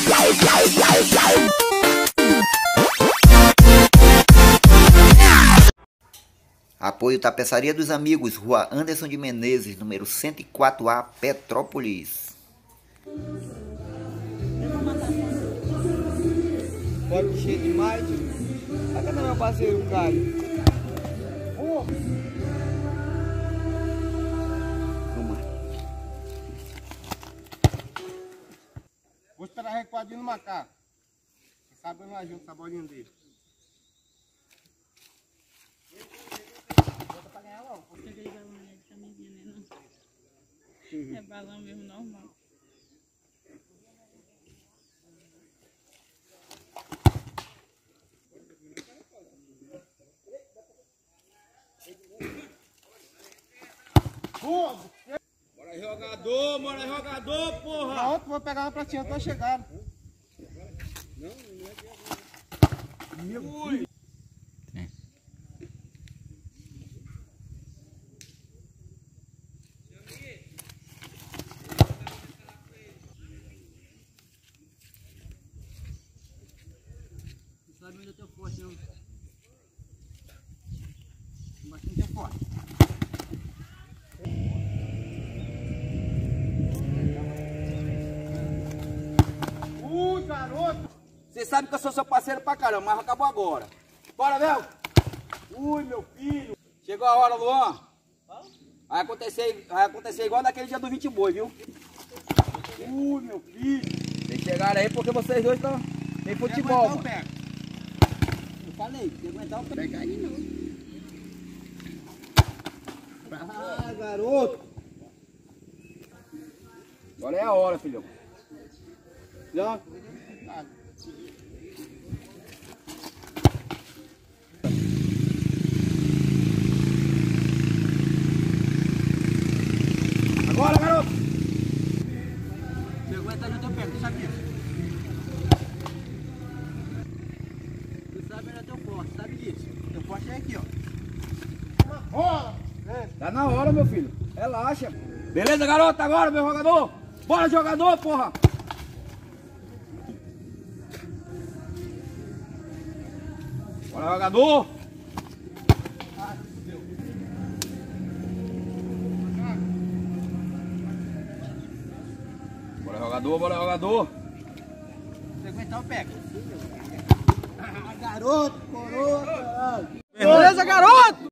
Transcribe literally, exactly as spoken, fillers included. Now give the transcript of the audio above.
Apoio Tapeçaria dos Amigos, Rua Anderson de Menezes, número cento e quatro A, Petrópolis. Pode cheio demais. Cadê meu parceiro, Caio? Oh. Vamos lá. Vou esperar recuadinho no macaco. Você sabe eu não ajudo essa bolinha dele. Bota pra ganhar logo. Eu peguei balão nele também, veneno. É balão mesmo normal. Bora jogador, bora jogador, porra! Pronto, vou pegar uma pratinha, tô chegando. Não, não é de agora. Ui! É. Não sabe onde eu tô forte, não. Bastante é forte. Ui, garoto! Você sabe que eu sou seu parceiro pra caramba, mas acabou agora. Bora, Léo! Ui, meu filho! Chegou a hora, Luan. Vai acontecer, vai acontecer igual naquele dia do vinte boi, viu? Ui, meu filho! Vocês chegaram aí porque vocês dois estão em futebol. Mano. Eu falei, se aguentar, eu pego. Pega aí não. Ah, garoto! Agora é a hora, filhão. Já? Agora, garoto! Você aguenta no teu pé, tu sabe disso? Tu sabe onde é teu forte, sabe disso? Teu forte é aqui, ó. Uma bola! É. Tá na hora, meu filho. Relaxa. Beleza, garoto? Agora, meu jogador? Bora, jogador, porra! Bora, jogador! Bora, jogador, bora, jogador! Se aguentar, eu pego. Ah, garoto, coroa! Beleza, garoto?